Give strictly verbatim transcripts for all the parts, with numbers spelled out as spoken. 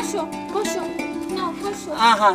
আসো বসো নাও বসো। আহা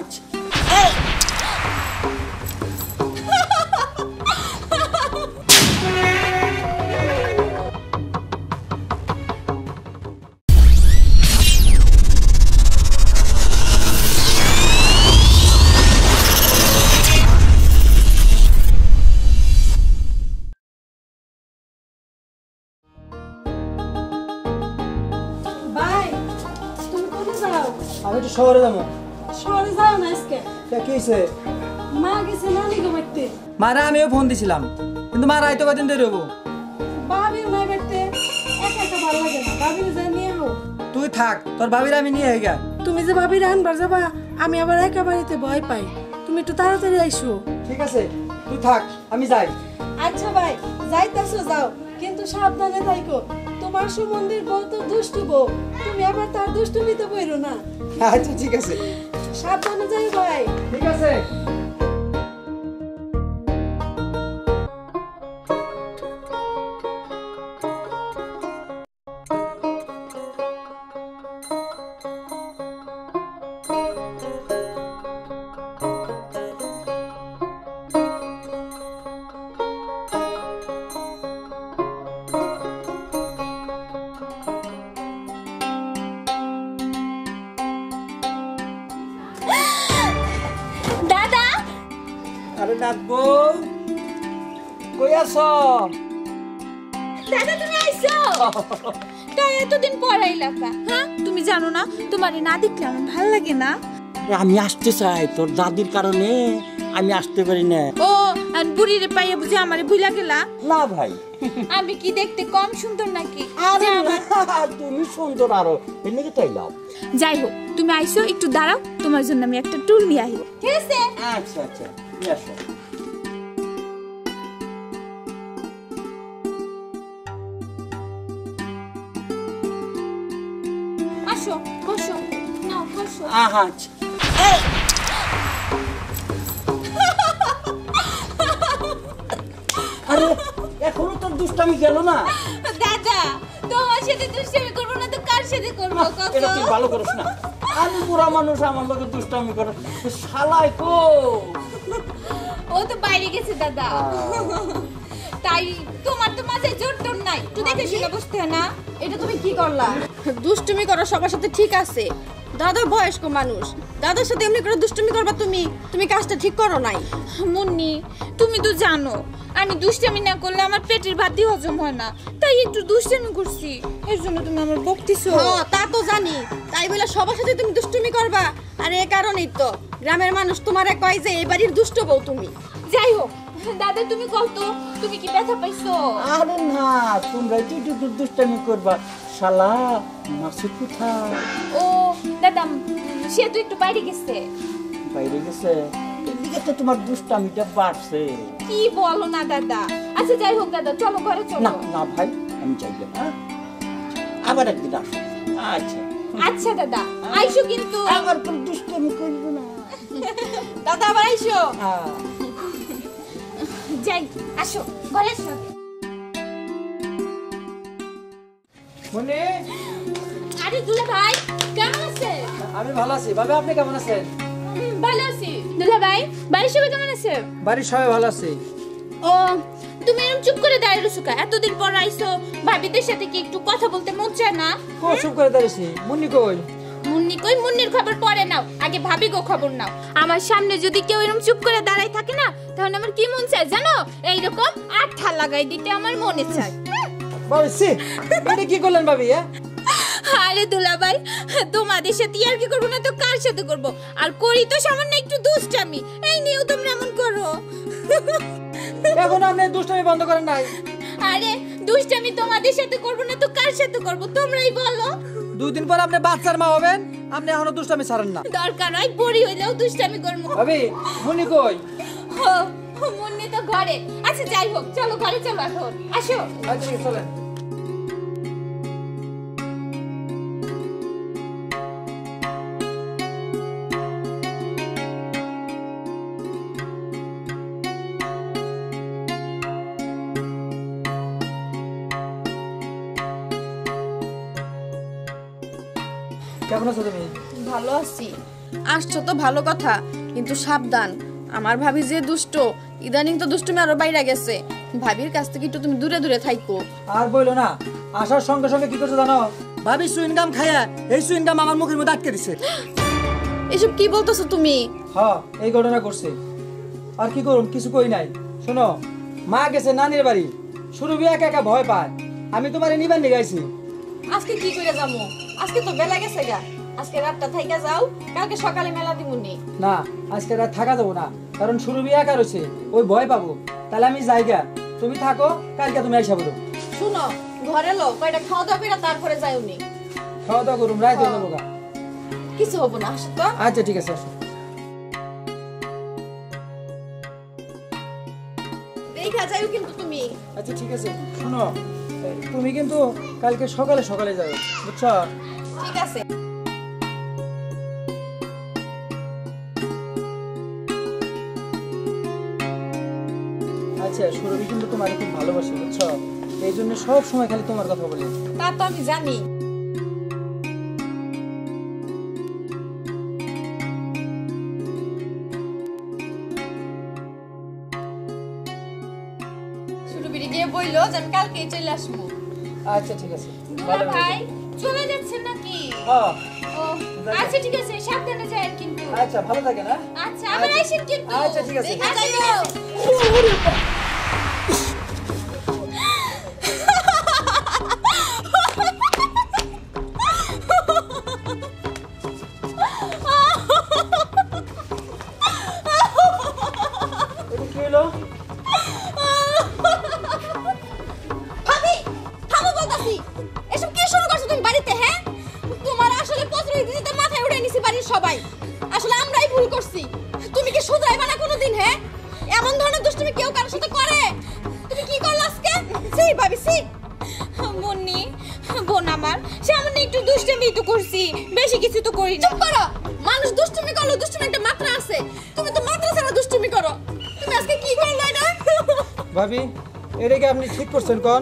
আমি তো শহরে যাবো। শহরে যাও না আজকে? কি হয়েছে? মা গেছে নানি গো বাড়িতে। মারা আমিও ফোন দিছিলাম, কিন্তু মা রাইতো কদিন দেরি হবো। ভাবির নাই বাড়িতে, একা একা ভালো লাগে না। ভাবির যা নিয়ে হো। তুই থাক, তোর ভাবির আমি নিয়ে গা। তুমি যে ভাবির আনবার যাবা, আমি আবার একা বাড়িতে ভয় পাই। তুমি একটু তাড়াতাড়ি আইসো। ঠিক আছে, তুই থাক, আমি যাই। আচ্ছা ভাই, যাইতাছো যাও, কিন্তু সাবধানে থাইকো। তোমার সুমন্দির বউ তো দুষ্টু বউ, তুমি আবার তার দুষ্টুমিতে বইরো না। আচ্ছা ঠিক আছে, সাবধানে যাই ভাই। ঠিক আছে। আরে নাকবো, কই আছো? দাদা তুমি আইছো? তাই এতদিন পর আইলাকা? হ্যাঁ তুমি জানো না তোমারে না দেখলে আমার ভালো লাগে না। আমি আসতে চাই, তোর দাদির কারণে আমি আসতে পারি না। ও আর বুড়িরে পাইয়া বুঝে আমারে ভুলা গেলা? না ভাই, আমি কি দেখতে কম সুন্দর নাকি? আরে তুমি সুন্দর আরো, এমনি তাই লাও। যাই হোক তুমি আইছো, একটু দাঁড়াও, তোমার জন্য আমি একটা টুল নিয়ে আইব। ঠিক আছে? আচ্ছা আচ্ছা, নিয়ে আসো। আসো বসো নাও বসো। আহা আরে এখনো তোর দুষ্টামি গেল না? দাদা তোমার সাথে দুষ্টামি করবো না তো কার সাথে করবো? এটা তুই ভালো করিস না। আমি বুড়া মানুষ, আমার লোকে দুষ্টামি করে। শালাই কো, ও তো বাইরে গেছে দাদা। তাই তোমার তো মাথায় জোর টোর নাই, তুই দেখে শুনে বসতে হয় না? এটা তুমি কি করলা? দুষ্টুমি করো সবার সাথে ঠিক আছে, দাদা বয়স্ক মানুষ, দাদার সাথে এমনি করে দুষ্টুমি করবা তুমি? তুমি কাজটা ঠিক করো নাই। মুন্নি তুমি তো জানো আমি দুষ্টামি না করলে আমার পেটের ভাতই হজম হয় না, তাই একটু দুষ্টামি করছি, এর জন্য তুমি আমার বকতিছো। হ্যাঁ তা তো জানি, তাই বলে সবার সাথে তুমি দুষ্টুমি করবা? আর এই কারণেই তো গ্রামের মানুষ তোমারে কয় যে এই বাড়ির দুষ্ট বউ তুমি। যাই হোক দাদা তুমি কত, তুমি কি ব্যথা পাইছো? আরে না, তোমরা একটু দুষ্টামি করবা। শালা মাসুদ কোথায়? ও দাদা সে তো একটু বাইরে গেছে। বাইরে গেছে? এদিকে তো তোমার দুষ্টামিটা বাড়ছে। কি বলো না দাদা? আচ্ছা যাই হোক দাদা চলো ঘরে চলো। না না ভাই, আমি চাই না, আবার একদিন আসো। আচ্ছা আচ্ছা দাদা আইসো, কিন্তু আবার কোন দুষ্টামি করবো না। দাদা আবার আইসো। যাই, আসো ঘরে আসো। মনি, আরে দুলা ভাই কেমন আছেন? আমি ভালো আছি। ভাবি আপনি কেমন আছেন? ভালো আছি। দুলা ভাই বাড়ির সবাই কেমন আছে? বাড়ির সবাই ভালো আছে। ও তুমি এরকম চুপ করে দাঁড়িয়ে রইছো কা? এতদিন পর আইছো, ভাবিদের সাথে কি একটু কথা বলতে মন চায় না? কো চুপ করে দাঁড়িয়েছি? মুন্নি কই? মুন্নি কই? মুন্নির খবর পরে নাও, আগে ভাবি গো খবর নাও। আমার সামনে যদি কেউ এরকম চুপ করে দাঁড়াই থাকে না, তাহলে আমার কি মন চায় জানো? এইরকম আঠা লাগাই দিতে আমার মনে চায়। ভাবি সি, এটা কি করলেন ভাবি? আরে দুলা ভাই তোমাদের সাথে আর কি করবো না তো কার সাথে করবো? আর করি তো সামান্য একটু দুষ্টামি, এই নিয়েও তোমরা এমন করো। এখন আপনি দুষ্টামি বন্ধ করেন নাই? আরে দুষ্টামি তোমাদের সাথে করবো না তো কার সাথে করবো তোমরাই বলো। দুই দিন পর আপনি বাচ্চার মা হবেন, আপনি এখনো দুষ্টামি ছাড়েন না। দরকার হয় বড়ি হইলেও দুষ্টামি করবো। ভাবি মুন্নি কই? ও মুন্নি তো ঘরে। আচ্ছা যাই হোক চলো ঘরে চলো এখন, আসো। আচ্ছা চলেন। কেমন আছো তুমি? ভালো আছি। আসছো তো ভালো কথা, কিন্তু সাবধান, আমার ভাবি যে দুষ্ট, ইদানিং তো দুষ্টুমি আরো বাইরে গেছে। ভাবির কাছ থেকে একটু তুমি দূরে দূরে থাইকো। আর বইলো না, আসার সঙ্গে সঙ্গে কি করছো জানো? ভাবি সুইনগাম খায়া এই সুইনগাম আমার মুখের মধ্যে আটকে দিছে। এসব কি বলতেছো তুমি? হ্যাঁ, এই ঘটনা করছে। আর কি করুম, কিছু কই নাই। শোনো, মা গেছে নানির বাড়ি, সুরভি একা একা ভয় পায়। আমি তোমারে নিবার নিগাইছি। আজকে কি করে যাবো? আজকে তো বেলা গেছে গা। আজকে রাতটা থাইকা যাও, কালকে সকালে মেলা দিমুনি। না, আজকে রাত থাকা যাবো না, কারণ সুরভি একা রয়েছে, ওই ভয় পাবো। তাহলে আমি যাইগা, তুমি থাকো, কালকে তুমি আইসা বলো। শুনো, ঘরে লো কয়টা খাওয়া দাওয়া করে তারপরে যাইওনি। খাওয়া দাওয়া করুম, রাত হয়ে যাবো গা। কিছু হবো না, আসো তো। আচ্ছা ঠিক আছে, আসো। দেখা যাইও কিন্তু তুমি। আচ্ছা ঠিক আছে, শোনো, তুমি কিন্তু কালকে সকালে সকালে যাবে, বুঝছো? ঠিক আছে। আচ্ছা, সুরভি কিন্তু তোমার খুব ভালোবাসে, বুঝছো? এই জন্য সব সময় খালি তোমার কথা বলে। তা তো আমি জানি। সুরভিরে গিয়ে বইলো যে আমি কালকেই চলে আসবো। আচ্ছা ঠিক আছে, দুলা ভালো ভাই চলে যাচ্ছেন নাকি? হ্যাঁ, ও আচ্ছা ঠিক আছে, সাবধানে যান কিন্তু। আচ্ছা ভালো থাকে না। আচ্ছা আবার আইসেন কিন্তু। আচ্ছা ঠিক আছে। দেখা যাইও। এটা কি হলো? ভাবি, থামো বলতাছি। এসব কি শুরু করছো তুমি বাড়িতে? হ্যাঁ, তোমার আসলে প্রতিরোধ দিতে মাথায় উঠে নিছি বাড়ির সবাই। আসলে আমরাই ভুল করছি। তুমি কি শুধরাইবা না কোনোদিন? হ্যাঁ, এমন ধরনের দুষ্টুমি কেউ কারোর সাথে করে? তুমি কি করলা আজকে? সি ভাবি, সি। মুন্নি বোন আমার, সামনে একটু দুষ্টামি তো করছি, বেশি কিছু তো করি না। চুপ করো। মানুষ দুষ্টুমি করলে দুষ্টুমি একটা মাত্রা আছে। তুমি তো মাত্রা ছাড়া দুষ্টুমি করো। তুমি আজকে কি করলে এটা? ভাবি, এটা কি আপনি ঠিক করছেন কোন?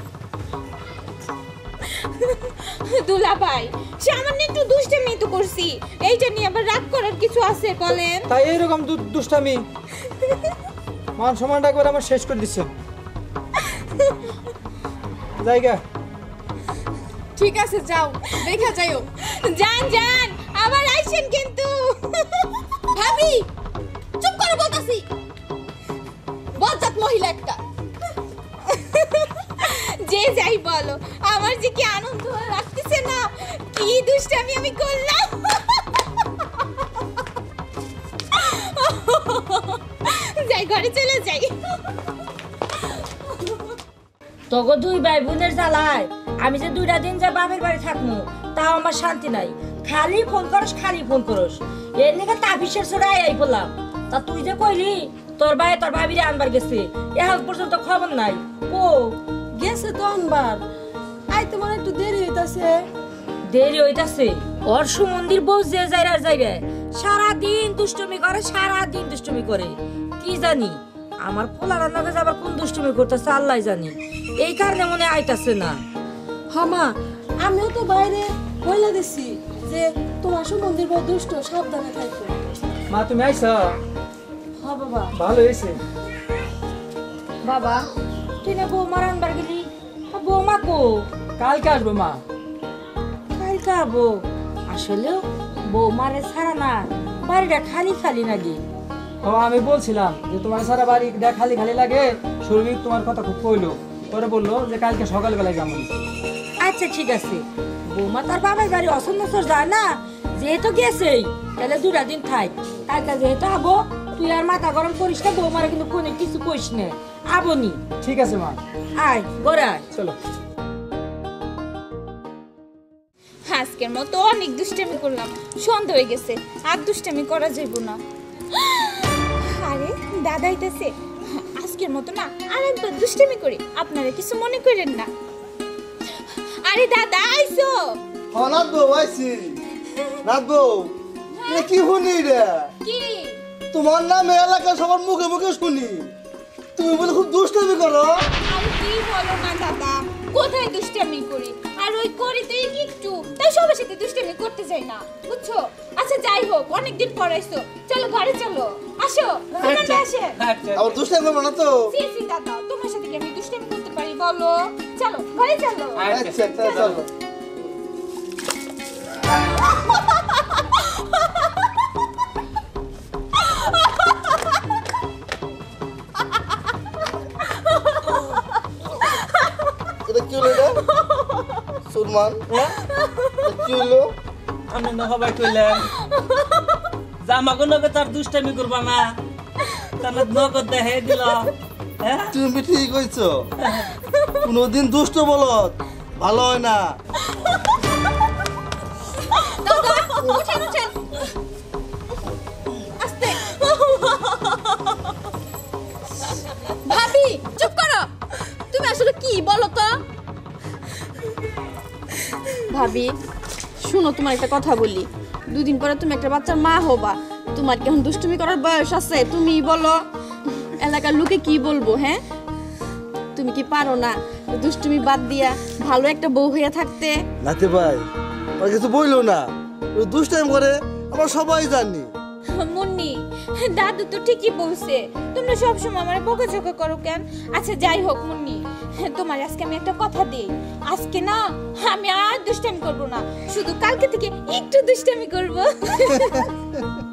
দুলা ভাই, সামান্য একটু দুষ্টামি তো করছি, এইটা নিয়ে আবার রাগ করার কিছু আছে বলেন? তাই এইরকম দু- দুষ্টামি মান সম্মানটা করে আমার শেষ করে দিচ্ছেন। জায়গা ঠিক আছে, যাও, দেখা যাইও। যান যান, আবার আইসেন কিন্তু। ভাবি, চুপ করে বলতাছি। বজ্জাত মহিলা একটা। যে যাই বলো, আমার যে কি আনন্দ লাগতেছে না, কি দুষ্টামি আমি করলাম। যাই, ঘরে চলে যাই। তোগো দুই ভাই বোনের জ্বালায় আমি যে দুইটা দিন যা বাপের বাড়ি থাকবো, তাও আমার শান্তি নাই। খালি ফোন করস, খালি ফোন করস। এর নিকে তাবিশের ছড়াই আই বললাম। তা তুই যে কইলি তোর ভাই তোর ভাবিরে আনবার গেছে, এখন পর্যন্ত খবর নাই। ও গেছে তো আনবার, আইতে মনে একটু দেরি হইতাছে। দেরি হইতাছে? ওর সুমন্দির বউ যে যাইরা যাইরে সারা দিন দুষ্টুমি করে, সারা দিন দুষ্টুমি করে। কি জানি আমার পোলা রান্নাকে যাবার কোন দুষ্টুমি করতেছে আল্লাহ জানি, এই কারণে মনে আইতাছে না। হামা, আমিও তো বাইরে বইলা দিছি যে তোমার সুমন্দির বউ দুষ্ট, সাবধানে থাকো। মা তুমি আইসা, হ্যাঁ বাবা। ভালো হয়েছে। বাবা, তুই না বৌমা রান্নার গেলি, বৌমা কো? কালকে আসবো মা। কালকে আবো? আসলেও বৌমারে ছাড়া না বাড়িটা খালি খালি নাকি? ও আমি বলছিলাম যে তোমার সারা বাড়ি খালি খালি লাগে, সুরভি তোমার কথা খুব কইলো, পরে বললো যে কালকে সকালবেলায় যাবো। আচ্ছা ঠিক আছে, বৌমা তার বাবার বাড়ি অসন বছর যায় না, যেহেতু গেছেই তাহলে দুটা দিন থাক। কালকে যেহেতু আবো, তুই আর মাথা গরম করিস না, বৌমারে কিন্তু কোনো কিছু কইস না। আবনি? ঠিক আছে মা, আয় গোড়া আয়। চলো। আজকের মতো অনেক দুষ্টামি করলাম, সন্ধ্যা হয়ে গেছে, আর দুষ্টামি করা যাইব না। আরে দাদা আইতাছে, আজকের মতো না আর একবার দুষ্টামি করি, আপনারা কিছু মনে করেন না। আরে দাদা আইছো? ও নাদবো আইছি। নাদবো, এটা কি শুনি রে? কি? তোমার নাম এলাকা সবার মুখে মুখে শুনি, তুমি বলে খুব দুষ্টামি করো। আরে কি বলো না দাদা, কোথায় দুষ্টামি করি? আর ওই করি তো একটু, তাই সবার সাথে সাথে দুষ্টামি করতে চাই না বুঝছো। আচ্ছা যাই হোক, অনেকদিন পর আইছো, চলো ঘরে চলো, আসো তোমার আসে। আবার দুষ্টামি করবো না তো? সি সি দাদা, তোমার সাথে কি আমি দুষ্টামি করতে পারি বলো? চলো ঘরে চলো। আচ্ছা আচ্ছা চলো। এটা কি হলো এটা? সুলমান এটা কি হলো? আমি না হবাই কইলাম জামাগো নগে তার দুষ্টামি করবা না, তার নগদ দেখাই দিল। হ্যাঁ তুমি ঠিক কইছো, কোনোদিন দুষ্ট বলত ভালো হয় না। দাদা উঠেন উঠেন আস্তে। ভাবি চুপ করো, তুমি আসলে কি বলো তো? ভাবি শুনো, তোমার একটা কথা বলি, দুদিন পরে তুমি একটা বাচ্চার মা হবা, তোমার কি এখন দুষ্টুমি করার বয়স আছে? তুমি বলো, এলাকার লোকে কি বলবো? হ্যাঁ তুমি কি পারো না দুষ্টুমি বাদ দিয়া ভালো একটা বউ হইয়া থাকতে? নাতি ভাই আর কিছু বইলো না, ও দুষ্টাইম করে আমরা সবাই জানি। মুন্নি, দাদু তো ঠিকই বলছে, তোমরা সবসময় আমার বকাঝকা করো কেন? আচ্ছা যাই হোক মুন্নি, তোমার আজকে আমি একটা কথা দিই, আজকে না আমি আর দুষ্টামি করবো না, শুধু কালকে থেকে একটু দুষ্টামি করবো।